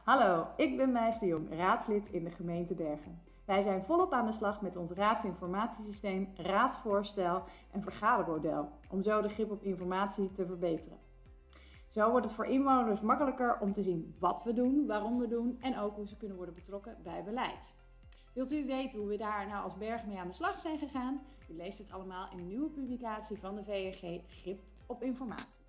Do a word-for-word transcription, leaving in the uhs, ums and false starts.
Hallo, ik ben Meis de Jong, raadslid in de gemeente Bergen. Wij zijn volop aan de slag met ons raadsinformatiesysteem, raadsvoorstel en vergadermodel, om zo de grip op informatie te verbeteren. Zo wordt het voor inwoners makkelijker om te zien wat we doen, waarom we doen en ook hoe ze kunnen worden betrokken bij beleid. Wilt u weten hoe we daar nou als Bergen mee aan de slag zijn gegaan? U leest het allemaal in een nieuwe publicatie van de V N G Grip op Informatie.